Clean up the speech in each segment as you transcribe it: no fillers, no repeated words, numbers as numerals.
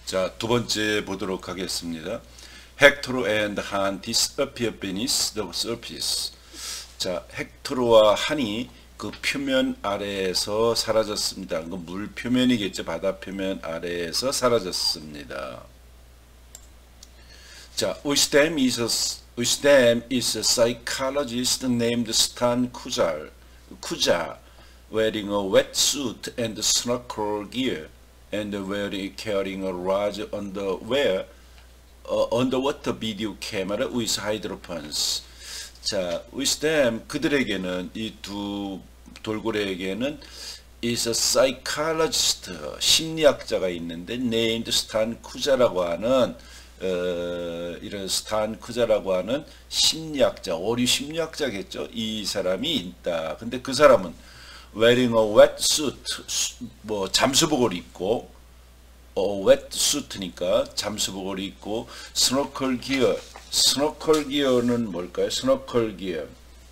자, 두 번째 보도록 하겠습니다. Hector and Han disappear beneath the surface. 자, 헥토르와 한이 그 표면 아래에서 사라졌습니다. 그 물 표면이겠죠. 바다 표면 아래에서 사라졌습니다. 자, with them is a psychologist named Stan Kuja, wearing a wetsuit and snorkel gear, and carrying a large underwater video camera with hydrophones. 자, with them, 그들에게는, 이 두 돌고래에게는 is a psychologist, 심리학자가 있는데 named Stan Kuja라고 하는 이런 스탄 쿠자라고 하는 심리학자, 어류 심리학자겠죠. 이 사람이 있다. 근데 그 사람은 wearing a wetsuit, 뭐 잠수복을 입고, wetsuit니까 잠수복을 입고, 스노클 기어는 뭘까요? 스노클 기어,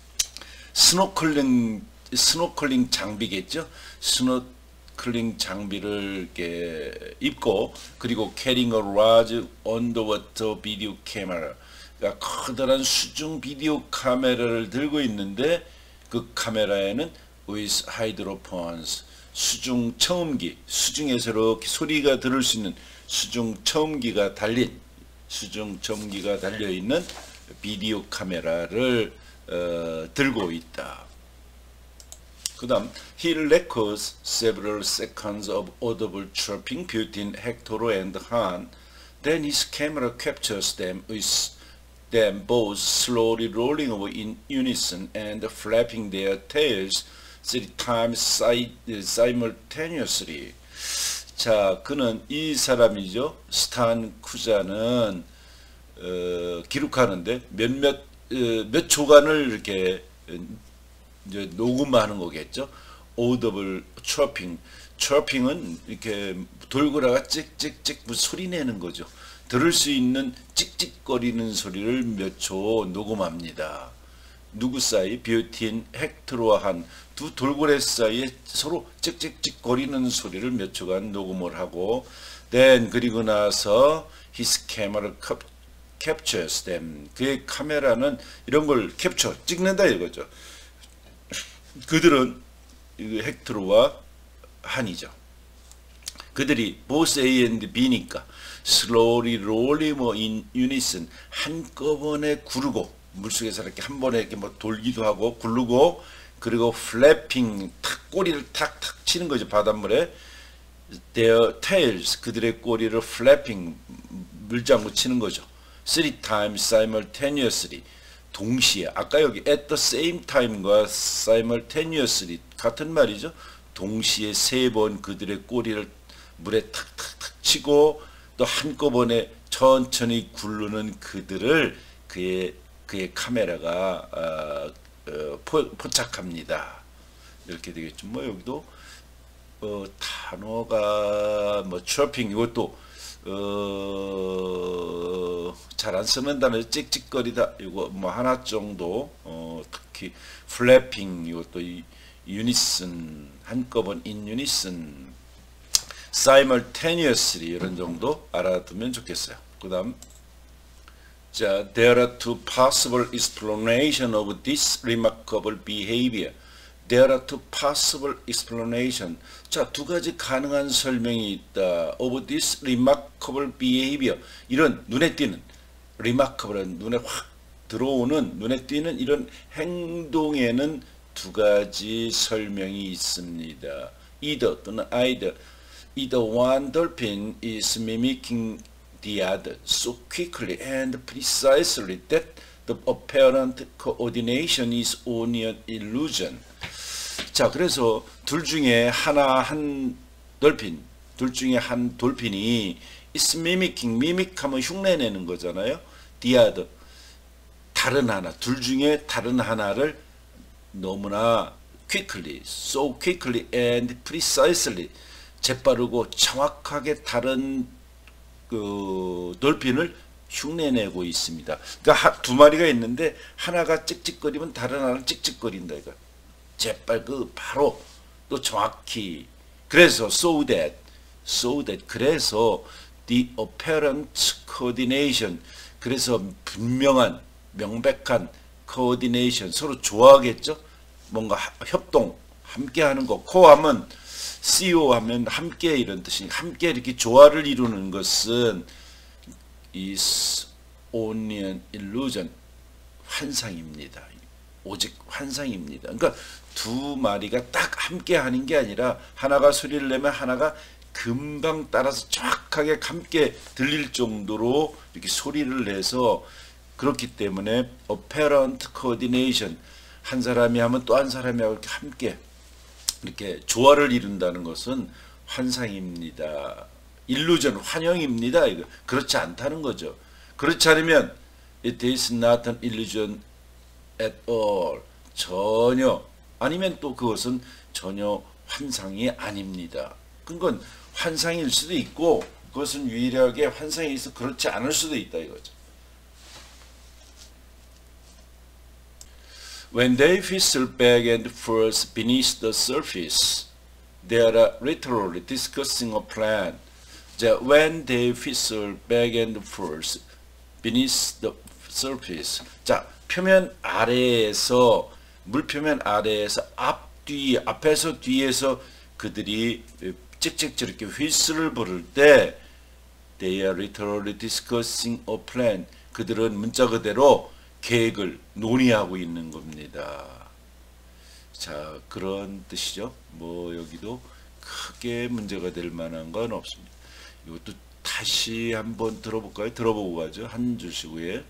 스노클링 장비겠죠. 스노클링 장비를 이렇게 입고, 그리고 carrying a large underwater video camera, 그러니까 커다란 수중 비디오 카메라를 들고 있는데, 그 카메라에는 with hydrophones, 수중 청음기, 수중에서 이렇게 소리가 들을 수 있는 수중 청음기가 달린, 수중 청음기가 달려 있는 비디오 카메라를 들고 있다. 그 다음, he records several seconds of audible chirping between Hector and Han. Then his camera captures them with them both slowly rolling over in unison and flapping their tails 3 times simultaneously. 자, 그는 이 사람이죠. 스탄 쿠자는 기록하는데 몇 초간을 이렇게 이제 녹음하는 거겠죠. audible chirping. chirping은 이렇게 돌고래가 찍찍찍 소리 내는 거죠. 들을 수 있는 찍찍거리는 소리를 몇 초 녹음합니다. 누구 사이? between 헥토르와 한 두 돌고래 사이에 서로 찍찍찍거리는 소리를 몇 초간 녹음을 하고, then 그리고 나서 his camera captures them. 그의 카메라는 이런 걸 캡처, 찍는다 이거죠. 그들은 헥토르와 한이죠. 그들이 both A and B니까 slowly rolling in unison, 한꺼번에 구르고, 물속에서 이렇게 한 번에 이렇게 뭐 돌기도 하고 구르고, 그리고 flapping, 탁 꼬리를 탁탁 치는 거죠. 바닷물에 their tails, 그들의 꼬리를 flapping, 물장구 치는 거죠. 3 times simultaneously, 동시에. 아까 여기 at the same time과 simultaneously 같은 말이죠. 동시에 3번 그들의 꼬리를 물에 탁탁탁 치고, 또 한꺼번에 천천히 굴르는 그들을 그의 카메라가 포착합니다. 이렇게 되겠죠. 뭐 여기도 단어가 뭐 chirping, 이것도 잘 안 쓰는 단어, 찍찍거리다, 이거 뭐 하나 정도, 특히 flapping, 이것도 unison, 한꺼번에 in unison, simultaneously 이런 정도 알아두면 좋겠어요. 그 다음, 자, there are two possible explanations of this remarkable behavior. There are two possible explanations. 자, 두 가지 가능한 설명이 있다. Of this remarkable behavior. 이런 눈에 띄는, remarkable은 눈에 확 들어오는, 눈에 띄는 이런 행동에는 두 가지 설명이 있습니다. Either 또는 either one dolphin is mimicking the other so quickly and precisely that the apparent coordination is only an illusion. 자, 그래서 둘 중에 한 돌핀이 is mimicking, mimic하면 흉내내는 거잖아요. the other, 다른 하나, 둘 중에 다른 하나를 너무나 quickly, so quickly and precisely, 재빠르고 정확하게 다른 그 돌핀을 흉내내고 있습니다. 그러니까 두 마리가 있는데 하나가 찍찍거리면 다른 하나는 찍찍거린다. 이거 재빨리 바로 또 정확히. 그래서 so that 그래서 the apparent coordination. 그래서 분명한, 명백한 coordination. 서로 좋아하겠죠? 뭔가 협동, 함께 하는 거. 코하면, CO 하면 함께 이런 뜻이니까 함께 이렇게 조화를 이루는 것은 is only an illusion. 환상입니다. 오직 환상입니다. 그러니까 두 마리가 딱 함께 하는 게 아니라 하나가 소리를 내면 하나가 금방 따라서 정확하게 함께 들릴 정도로 이렇게 소리를 내서 그렇기 때문에 apparent coordination 한 사람이 하면 또 한 사람이 하고 이렇게 함께 이렇게 조화를 이룬다는 것은 환상입니다. 일루전 환영입니다. 이거 그렇지 않다는 거죠. 그렇지 않으면 it is not an illusion at all. 전혀 아니면 또 그것은 전혀 환상이 아닙니다. 그건 환상일 수도 있고 그것은 유일하게 환상이 있어 그렇지 않을 수도 있다 이거죠. When they whistle back and forth beneath the surface, they are literally discussing a plan. 자, when they whistle back and forth beneath the surface. 자, 표면 아래에서 물표면 아래에서 앞뒤 앞에서 뒤에서 그들이 찍찍 저렇게 휘슬을 부를 때 they are literally discussing a plan. 그들은 문자 그대로 계획을 논의하고 있는 겁니다. 자, 그런 뜻이죠. 뭐 여기도 크게 문제가 될 만한 건 없습니다. 이것도 다시 한번 들어볼까요? 들어보고 가죠. 한 줄씩 후에.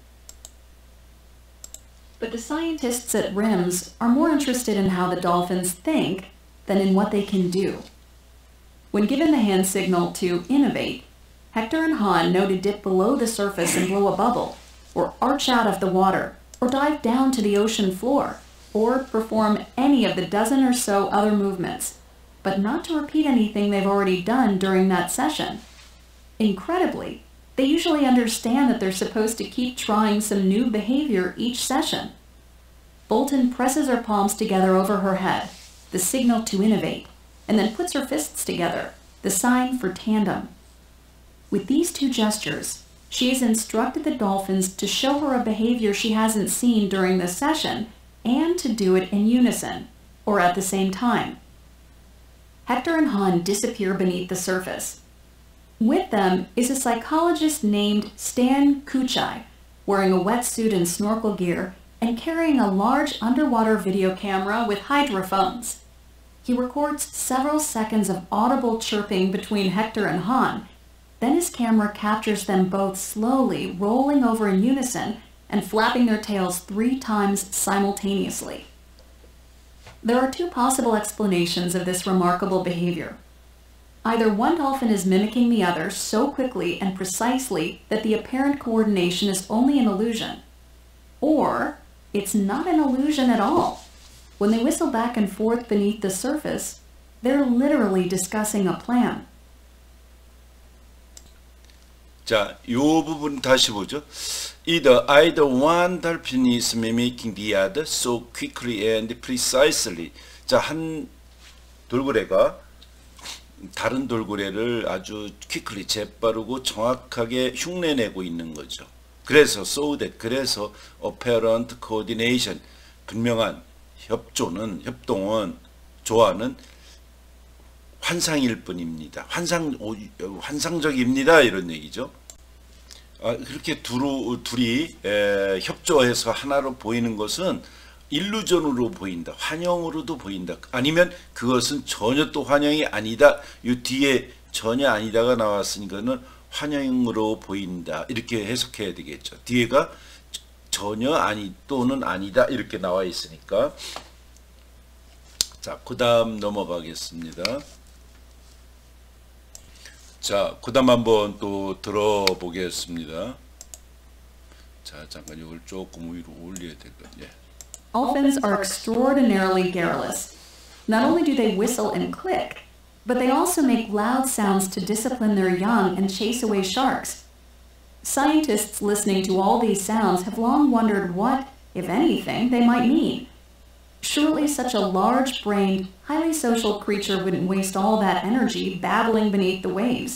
But the scientists at RIMS are more interested in how the dolphins think than in what they can do. When given the hand signal to innovate, Hector and Han know to dip below the surface and blow a bubble, or arch out of the water, or dive down to the ocean floor, or perform any of the dozen or so other movements, but not to repeat anything they've already done during that session. Incredibly, they usually understand that they're supposed to keep trying some new behavior each session. Bolton presses her palms together over her head, the signal to innovate, and then puts her fists together, the sign for tandem. With these two gestures, she has instructed the dolphins to show her a behavior she hasn't seen during the session and to do it in unison, or at the same time. Hector and Han disappear beneath the surface. With them is a psychologist named Stan Kuchai, wearing a wetsuit and snorkel gear and carrying a large underwater video camera with hydrophones. He records several seconds of audible chirping between Hector and Han. Then his camera captures them both slowly rolling over in unison and flapping their tails 3 times simultaneously. There are 2 possible explanations of this remarkable behavior. Either one dolphin is mimicking the other so quickly and precisely that the apparent coordination is only an illusion, or it's not an illusion at all. When they whistle back and forth beneath the surface, they're literally discussing a plan. 자, 요 부분 다시 보죠. Either one dolphin is mimicking the other so quickly and precisely. 자, 한 돌고래가 다른 돌고래를 아주 quickly 재빠르고 정확하게 흉내내고 있는 거죠. 그래서 so that 그래서 apparent coordination 분명한 협동은 조화는 환상일 뿐입니다. 환상적입니다. 이런 얘기죠. 그렇게 둘이 협조해서 하나로 보이는 것은 일루전으로 보인다. 환영으로도 보인다. 아니면 그것은 전혀 또 환영이 아니다. 이 뒤에 전혀 아니다가 나왔으니까는 환영으로 보인다. 이렇게 해석해야 되겠죠. 뒤에가 전혀 아니 또는 아니다. 이렇게 나와 있으니까. 자, 그 다음 넘어가겠습니다. 자, 그 다음 한번 또 들어보겠습니다. 자, 잠깐 이걸 조금 위로 올려야 될 것 같아요. Dolphins are extraordinarily garrulous. Not only do they whistle and click, but they also make loud sounds to discipline their young and chase away sharks. Scientists listening to all these sounds have long wondered what, if anything, they might mean. Surely such a large-brained, highly social creature wouldn't waste all that energy babbling beneath the waves.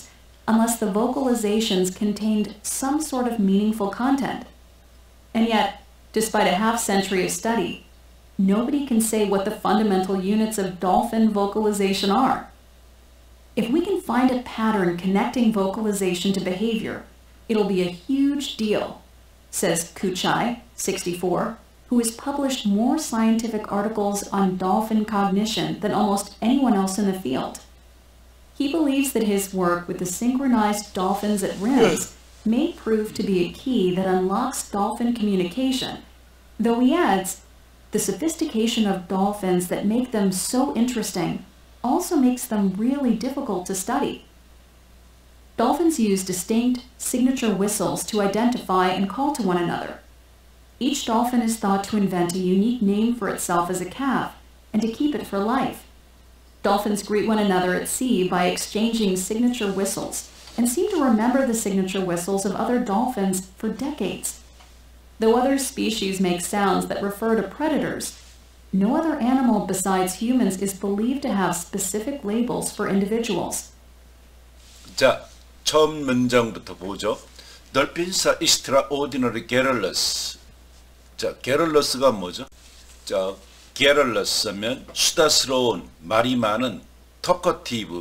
unless the vocalizations contained some sort of meaningful content. And yet, despite a half-century of study, nobody can say what the fundamental units of dolphin vocalization are. If we can find a pattern connecting vocalization to behavior, it'll be a huge deal, says Kuchai, 64, who has published more scientific articles on dolphin cognition than almost anyone else in the field. He believes that his work with the synchronized dolphins at RIMS may prove to be a key that unlocks dolphin communication, though he adds, the sophistication of dolphins that make them so interesting also makes them really difficult to study. Dolphins use distinct signature whistles to identify and call to one another. Each dolphin is thought to invent a unique name for itself as a calf and to keep it for life. Dolphins greet one another at sea by exchanging signature whistles and seem to remember the signature whistles of other dolphins for decades. Though other species make sounds that refer to predators, no other animal besides humans is believed to have specific labels for individuals. 자, 처음 문장부터 보죠. Dolphins are extraordinary garrulous. 자, garrulous가 뭐죠? 자, garrulous면 수다스러운, 말이 많은, talkative,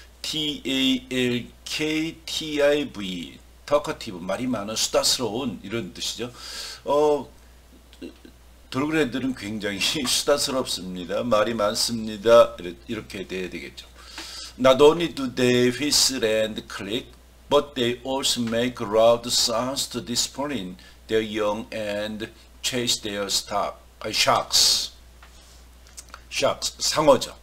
T-A-L-K-T-I-V, talkative, 말이 많은, 수다스러운 이런 뜻이죠. 돌고래들은 굉장히 수다스럽습니다. 말이 많습니다. 이렇게 돼야 되겠죠. Not only do they whistle and click, but they also make loud sounds to discipline their young and chase their sharks. sharks, 상어죠.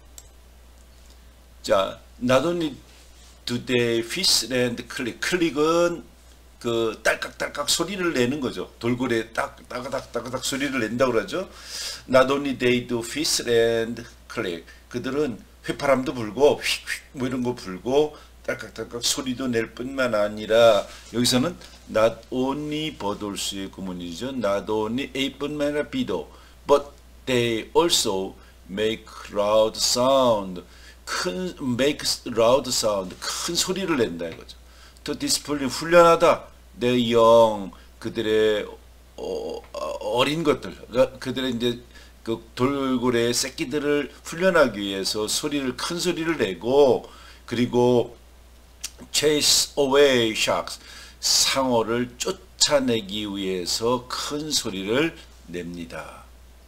자, not only do they whistle and click, 클릭은 그 딸깍딸깍 소리를 내는 거죠. 돌고래 따가닥 소리를 낸다고 그러죠. Not only they do whistle and click, 그들은 휘파람도 불고 휙휙 뭐 이런 거 불고 딸깍딸깍 소리도 낼 뿐만 아니라, 여기서는 not only 버돌수의 구문이죠. not only A뿐만 아니라 B도, but they also make loud sound, make loud sound, 큰 소리를 낸다 이거죠. to discipline, 훈련하다. their young, 그들의 어린 것들, 그들의 이제 그 돌고래의 새끼들을 훈련하기 위해서 큰 소리를 내고, 그리고 chase away sharks, 상어를 쫓아내기 위해서 큰 소리를 냅니다.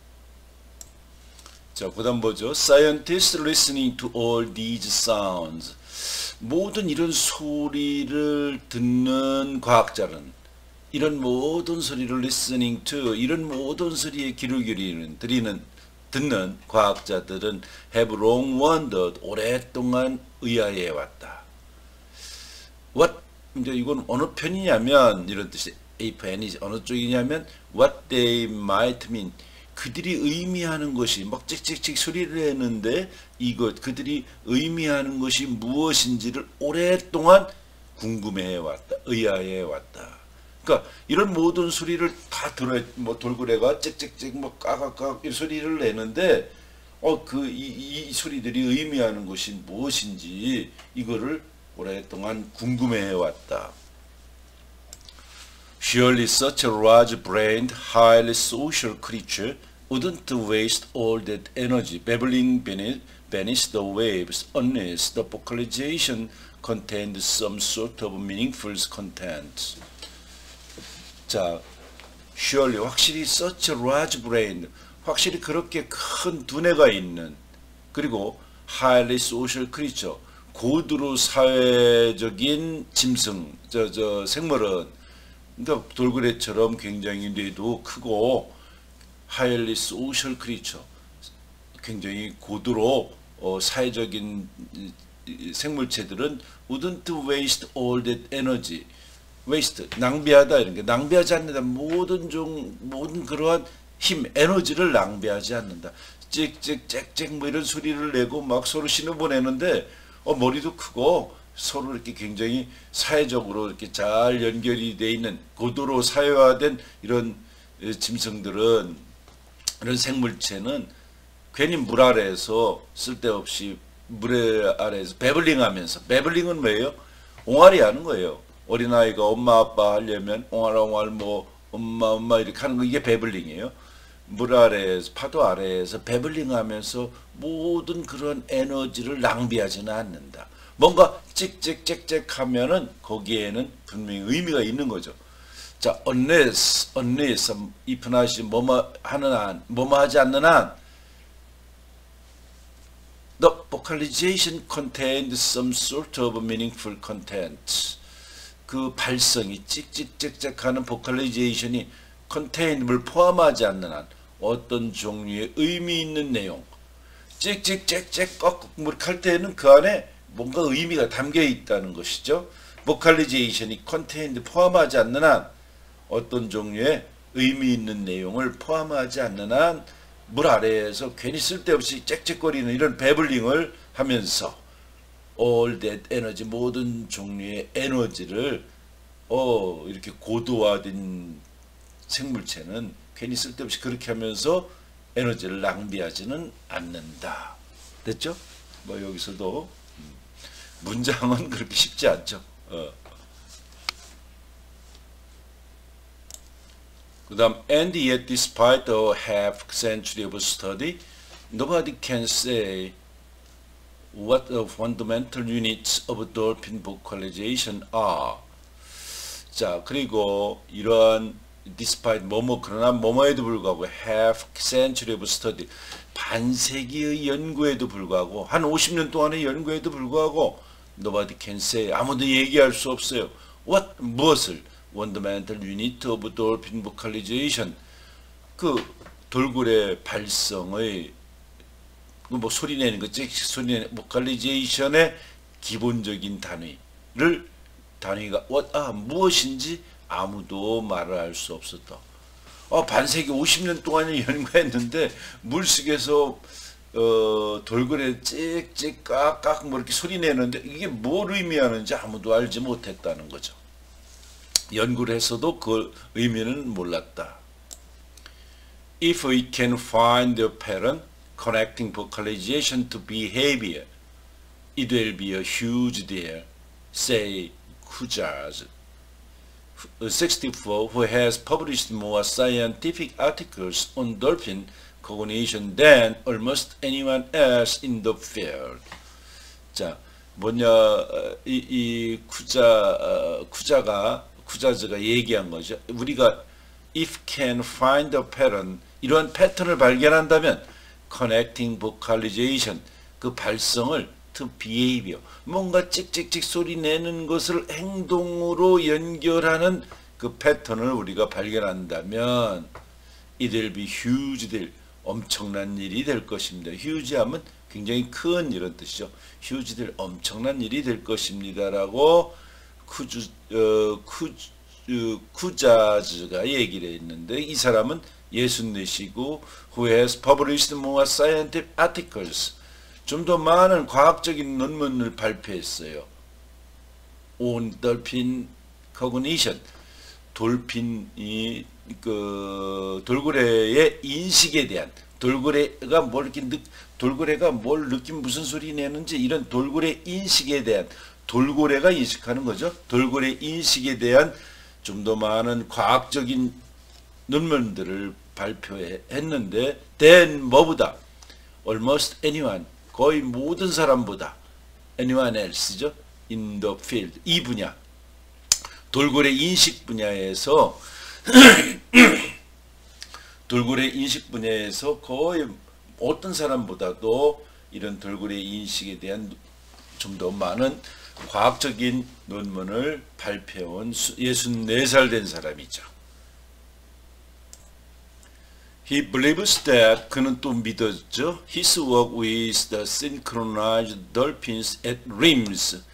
자, 그다음 보죠. Scientists listening to all these sounds. 모든 이런 소리를 듣는 과학자는, 이런 모든 소리를 listening to, 이런 모든 소리에 귀를 듣는 과학자들은 have long wondered, 오랫동안 의아해 왔다. What, 이제 이건 어느 편이냐면, 이런 뜻이 A편이지, 어느 쪽이냐면 what they might mean, 그들이 의미하는 것이, 막 찍찍찍 소리를 내는데 이것, 그들이 의미하는 것이 무엇인지를 오랫동안 궁금해해 왔다, 의아해 왔다. 그러니까 이런 모든 소리를 다 들어야, 뭐 돌고래가 찍찍찍 뭐 까각깍 이 소리를 내는데 이 소리들이 의미하는 것이 무엇인지 이거를 오랫동안 궁금해해 왔다. Surely such a large-brained, highly social creature wouldn't waste all that energy babbling beneath the waves unless the vocalization contained some sort of meaningful content. 자, surely, 확실히 such a large-brained, 확실히 그렇게 큰 두뇌가 있는, 그리고 highly social creature, 고도로 사회적인 짐승, 생물은, 그러니까 돌고래처럼 굉장히 뇌도 크고 highly social creature, 굉장히 고도로 사회적인 생물체들은 wouldn't waste all that energy, waste, 낭비하다, 이런 게 낭비하지 않는다. 모든 그러한 힘, 에너지를 낭비하지 않는다. 찍찍 뭐 이런 소리를 내고 막 서로 신호 보내는데 머리도 크고 서로 이렇게 굉장히 사회적으로 이렇게 잘 연결이 돼 있는, 고도로 사회화된 이런 짐승들은, 이런 생물체는 괜히 물 아래에서 쓸데없이 물 아래에서 배블링하면서, 배블링은 뭐예요? 옹알이 하는 거예요. 어린아이가 엄마 아빠 하려면 옹알옹알 뭐 엄마 이렇게 하는 거, 이게 배블링이에요. 물 아래에서, 파도 아래에서 배블링 하면서 모든 그런 에너지를 낭비하지는 않는다. 뭔가 찍찍찍찍 하면은 거기에는 분명히 의미가 있는 거죠. 자, unless, if not이 뭐뭐 하는 한, 뭐뭐 하지 않는 한, the vocalization contained some sort of meaningful content. 그 발성이 찍찍찍찍 하는 vocalization이 contained을 포함하지 않는 한 어떤 종류의 의미 있는 내용, 찍찍찍찍 꺽꺽 할 때는 그 안에 뭔가 의미가 담겨 있다는 것이죠. vocalization이 contained 포함하지 않는 한 어떤 종류의 의미 있는 내용을 포함하지 않는 한 물 아래에서 괜히 쓸데없이 짹짹거리는 이런 배블링을 하면서 all that energy, 모든 종류의 에너지를 이렇게 고도화된 생물체는 괜히 쓸데없이 그렇게 하면서 에너지를 낭비하지는 않는다. 됐죠? 뭐 여기서도 문장은 그렇게 쉽지 않죠. 그 다음, and yet despite a half century of study, nobody can say what the fundamental units of dolphin vocalization are. 자, 그리고 이러한 despite 그러나 뭐뭐에도 불구하고 half century of study, 반세기의 연구에도 불구하고, 한 50년 동안의 연구에도 불구하고 nobody can say, 아무도 얘기할 수 없어요. 무엇을? fundamental unit of dolphin vocalization, 그 돌고래 발성의 뭐 소리내는 거, 소리내는 vocalization의 기본적인 단위가 무엇인지 아무도 말을 할 수 없었다. 반세기 50년 동안을 연구했는데 물속에서 돌고래 찍찍 깍깍 뭐 이렇게 소리내는데 이게 뭘 의미하는지 아무도 알지 못했다는 거죠. 연구를 했어도 그 의미는 몰랐다. If we can find the pattern connecting vocalization to behavior, it will be a huge deal, say Kujaz, 64, who has published more scientific articles on dolphin cognition than almost anyone else in the field. 자, 이 쿠자즈가 얘기한 거죠. 우리가 if can find a pattern, 이러한 패턴을 발견한다면 connecting vocalization, 그 발성을 to behavior, 뭔가 찍찍찍 소리 내는 것을 행동으로 연결하는 그 패턴을 우리가 발견한다면 it will be huge deal, 엄청난 일이 될 것입니다. huge 하면 굉장히 큰 이런 뜻이죠. huge deal, 엄청난 일이 될 것입니다 라고 쿠자즈가 얘기를 했는데, 이 사람은 64시고 who has published more scientific articles, 좀 더 많은 과학적인 논문을 발표했어요. on dolphin cognition, 돌핀이 돌고래의 인식에 대한, 돌고래가 뭘 느낀 무슨 소리 내는지 이런 돌고래 인식에 대한, 돌고래가 인식하는 거죠. 돌고래 인식에 대한 좀 더 많은 과학적인 논문들을 발표했는데, then 뭐보다, almost anyone, 거의 모든 사람보다, anyone else죠, in the field, 이 분야, 돌고래 인식 분야에서 돌고래 인식 분야에서 거의 어떤 사람보다도 이런 돌고래 인식에 대한 좀 더 많은 과학적인 논문을 발표한 64살 된 사람이죠. He believes that, 그는 또 믿었죠. His work with the synchronized dolphins at RIMS,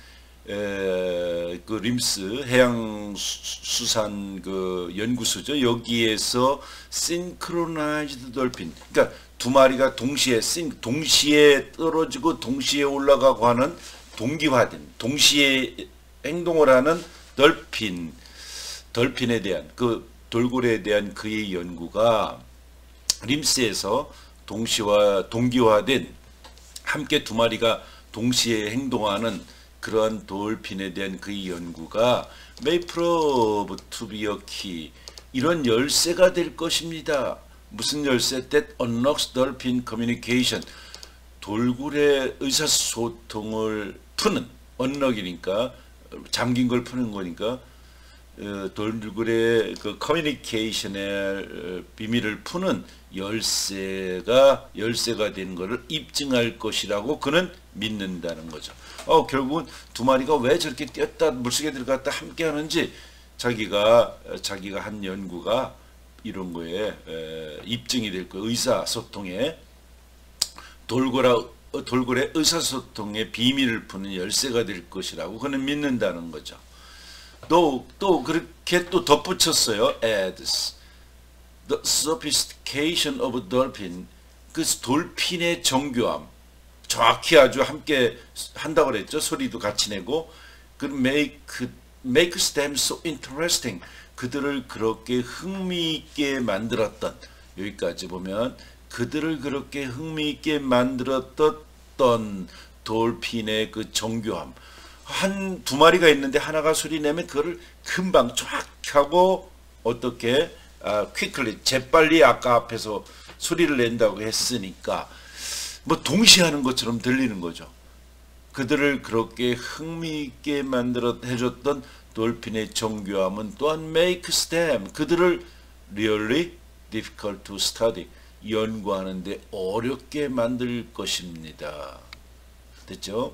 그 림스 해양수산 그 연구소죠. 여기에서 synchronized dolphin, 그러니까 두 마리가 동시에 떨어지고 동시에 올라가고 하는 동기화된, 동시에 행동을 하는 dolphin에 대한, 그 돌고래에 대한 그의 연구가 림스에서 동기화된, 함께 두 마리가 동시에 행동하는 그러한 돌핀에 대한 그 연구가 may prove to be a key. 이런 열쇠가 될 것입니다. 무슨 열쇠? That unlocks dolphin communication. 돌고래 의사소통을 푸는, 언럭이니까 잠긴 걸 푸는 거니까 돌고래 그 커뮤니케이션의 비밀을 푸는 열쇠가 된 것을 입증할 것이라고 그는 믿는다는 거죠. 결국은 두 마리가 왜 저렇게 뛰었다 물속에 들어갔다 함께 하는지 자기가 한 연구가 이런 거에 입증이 될 거예요. 의사소통에 돌고래 의사소통의 비밀을 푸는 열쇠가 될 것이라고 그는 믿는다는 거죠. 또 그렇게 또 덧붙였어요. adds the sophistication of dolphin. 그 돌핀의 정교함, 정확히 아주 함께 한다고 그랬죠. 소리도 같이 내고 그 makes them so interesting. 그들을 그렇게 흥미있게 만들었던, 여기까지 보면 그들을 그렇게 흥미있게 만들었던 돌핀의 그 정교함. 두 마리가 있는데 하나가 소리 내면 그거를 금방 쫙하고 어떻게 quickly 재빨리 아까 앞에서 소리를 낸다고 했으니까 뭐 동시에 하는 것처럼 들리는 거죠. 그들을 그렇게 흥미있게 해줬던 돌핀의 정교함은 또한 makes them, 그들을 really difficult to study, 연구하는데 어렵게 만들 것입니다. 됐죠?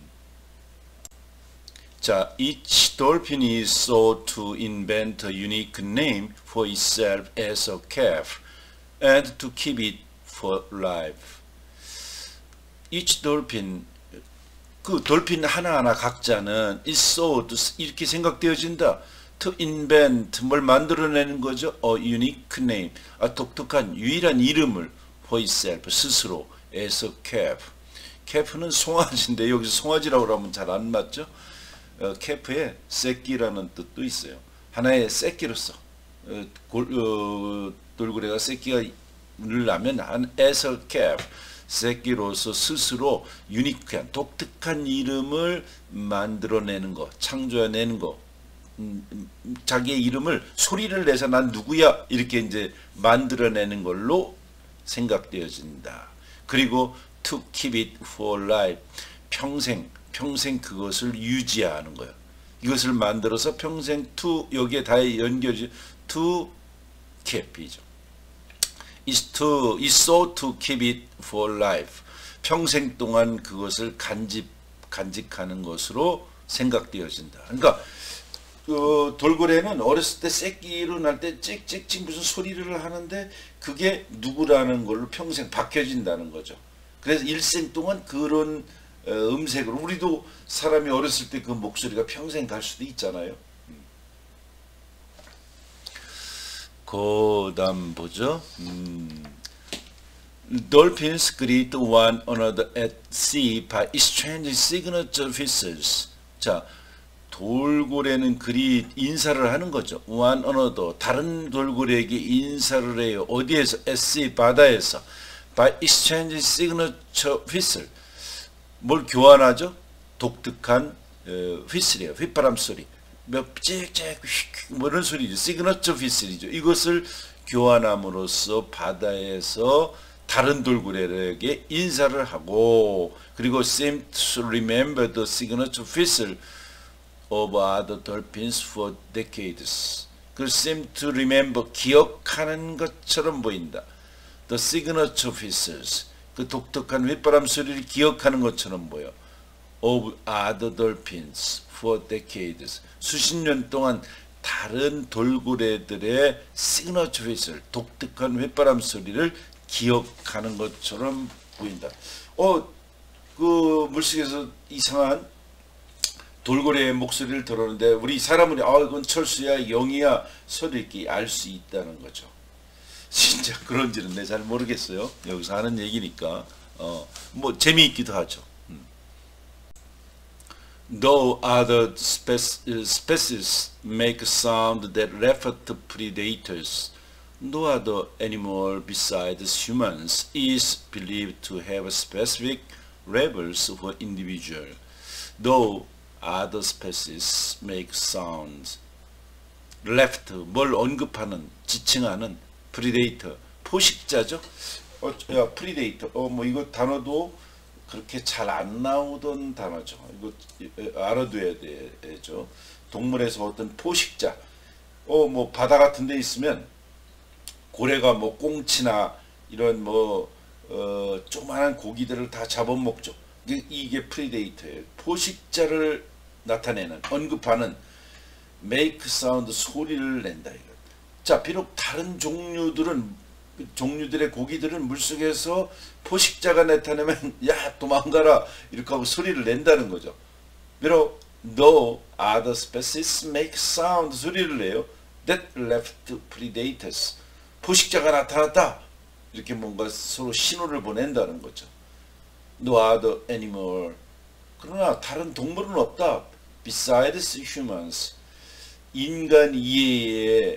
자, each dolphin is sought to invent a unique name for itself as a calf and to keep it for life. each dolphin, 그 돌핀 하나하나 각자는 is sought, 이렇게 생각되어진다. to invent, 뭘 만들어내는 거죠? a unique name, 독특한 유일한 이름을 for itself, 스스로 as a calf. calf는 송아지인데 여기서 송아지라고 하면 잘 안 맞죠? calf에 새끼라는 뜻도 있어요. 하나의 새끼로서 돌고래가 새끼가 낳으면 as a calf, 새끼로서 스스로 유니크한 독특한 이름을 만들어내는 것, 창조해내는 것, 자기의 이름을 소리를 내서 난 누구야 이렇게 이제 만들어내는 걸로 생각되어진다. 그리고 to keep it for life, 평생 그것을 유지하는 거예요. 이것을 만들어서 평생 to, 여기에 다 연결이 to keep이죠. is so to keep it for life. 평생 동안 그것을 간직하는 것으로 생각되어진다. 그러니까 돌고래는 어렸을 때 새끼로 날 때 찍찍찍 무슨 소리를 하는데 그게 누구라는 걸로 평생 박혀진다는 거죠. 그래서 일생 동안 그런 음색으로, 우리도 사람이 어렸을 때 그 목소리가 평생 갈 수도 있잖아요. 그 다음 보죠. Dolphins greet one another at sea by exchanging signature whistles. 자, 돌고래는 인사를 하는 거죠. one another, 다른 돌고래에게 인사를 해요. 어디에서? at sea, 바다에서. by exchanging signature whistle. 뭘 교환하죠? 독특한 휘슬이에요. 휘바람 소리. 몇 찍찍 뭐 이런 소리죠. 시그너처 휘슬이죠. 이것을 교환함으로써 바다에서 다른 돌고래에게 인사를 하고, 그리고 seem to remember the signature whistle of other dolphins for decades. 그 seem to remember, 기억하는 것처럼 보인다. The signature whistles, 그 독특한 휘바람 소리를 기억하는 것처럼 보여. of other dolphins for decades. 수십 년 동안 다른 돌고래들의 시그너처 휘슬, 독특한 휘바람 소리를 기억하는 것처럼 보인다. 그 물속에서 이상한 돌고래의 목소리를 들었는데 우리 사람은 이건 철수야, 영이야 소리 이렇게 알 수 있다는 거죠. 진짜 그런지는 내 잘 모르겠어요. 여기서 하는 얘기니까 뭐 재미있기도 하죠. Though other species make sound that refer to predators, no other animal besides humans is believed to have specific labels for individual. Though other species make sounds. left, 뭘 언급하는, 지칭하는 predator, 포식자죠. 야, predator. 뭐 이거 단어도 그렇게 잘 안 나오던 단어죠. 이거 알아둬야 되죠. 동물에서 어떤 포식자. 뭐 바다 같은 데 있으면 고래가 뭐 꽁치나 이런 뭐 조그만한 고기들을 다 잡아먹죠. 이게 프리데이터예요. 포식자를 나타내는, 언급하는 make sound, 소리를 낸다 이거. 자, 비록 다른 종류들의 고기들은 물속에서 포식자가 나타나면 야 도망가라 이렇게 하고 소리를 낸다는 거죠. 비록 though other species make sound, 소리를 내요. that left predators, 포식자가 나타났다 이렇게 뭔가 서로 신호를 보낸다는 거죠. no other animal, 그러나 다른 동물은 없다. besides humans, 인간 이외에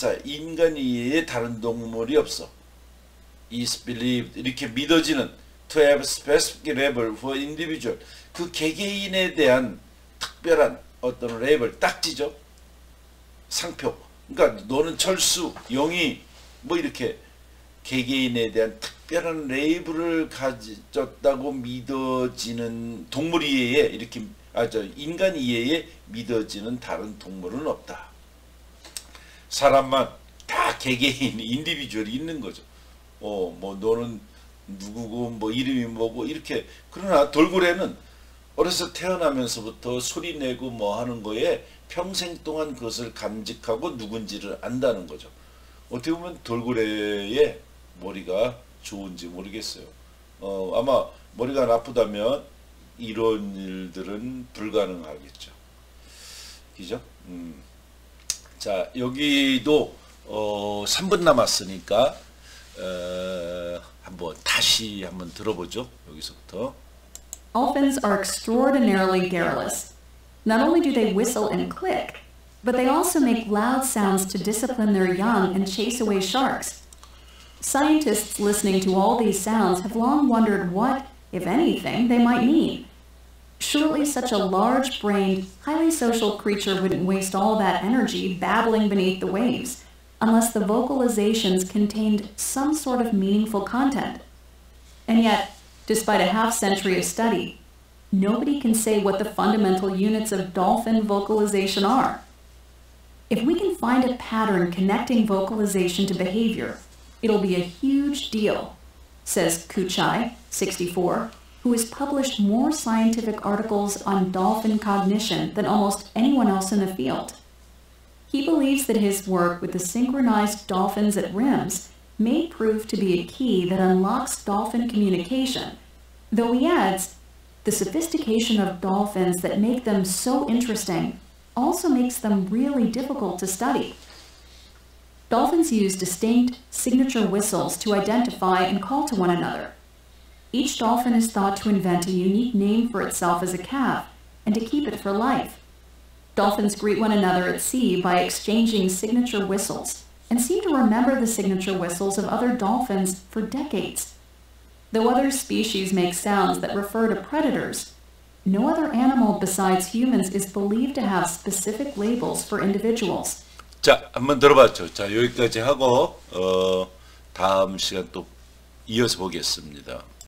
다른 동물이 없어. is believed, 이렇게 믿어지는 to have specific label for individual, 그 개개인에 대한 특별한 어떤 레이블, 딱지죠. 상표. 그러니까 너는 철수, 영희 뭐 이렇게 개개인에 대한 특별한 레이블을 가졌다고 믿어지는 동물 이외에 이렇게 인간 이외에 믿어지는 다른 동물은 없다. 사람만 다 개개인 인디비주얼이 있는 거죠. 뭐 너는 누구고 뭐 이름이 뭐고 이렇게. 그러나 돌고래는 어려서 태어나면서부터 소리 내고 뭐 하는 거에 평생 동안 그것을 간직하고 누군지를 안다는 거죠. 어떻게 보면 돌고래의 머리가 좋은지 모르겠어요. 아마 머리가 나쁘다면 이런 일들은 불가능하겠죠. 그죠? 자, 여기도 3분 남았으니까 다시 한번 들어보죠. 여기서부터. Dolphins are extraordinarily garrulous. Not only do they whistle and click, but they also make loud sounds to discipline their young and chase away sharks. Scientists listening to all these sounds have long wondered what, if anything, they might mean. Surely such a large-brained, highly social creature wouldn't waste all that energy babbling beneath the waves, unless the vocalizations contained some sort of meaningful content. And yet, despite a half-century of study, nobody can say what the fundamental units of dolphin vocalization are. If we can find a pattern connecting vocalization to behavior, it'll be a huge deal, says Kuchai, 64, who has published more scientific articles on dolphin cognition than almost anyone else in the field. He believes that his work with the synchronized dolphins at RIMS may prove to be a key that unlocks dolphin communication, though he adds, the sophistication of dolphins that make them so interesting also makes them really difficult to study. Dolphins use distinct signature whistles to identify and call to one another. Each dolphin is thought to invent a unique name for itself as a calf and to keep it for life. Dolphins greet one another at sea by exchanging signature whistles and seem to remember the signature whistles of other dolphins for decades. Though other species make sounds that refer to predators, no other animal besides humans is believed to have specific labels for individuals. 자, 한번 들어봤죠. 자, 여기까지 하고 다음 시간 또 이어서 보겠습니다.